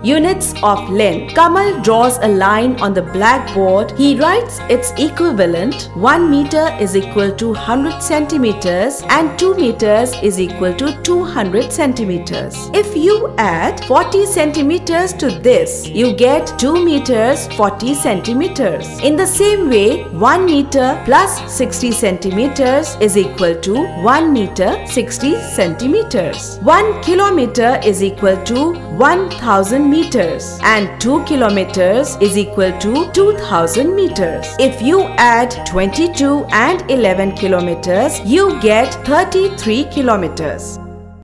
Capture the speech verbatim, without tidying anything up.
Units of length. Kamal draws a line on the blackboard. He writes its equivalent. one meter is equal to one hundred centimeters and two meters is equal to two hundred centimeters. If you add forty centimeters to this, you get two meters forty centimeters. In the same way, one meter plus sixty centimeters is equal to one meter sixty centimeters. one kilometer is equal to one thousand meters and two kilometers is equal to two thousand meters. If you add twenty-two and eleven kilometers, you get thirty-three kilometers.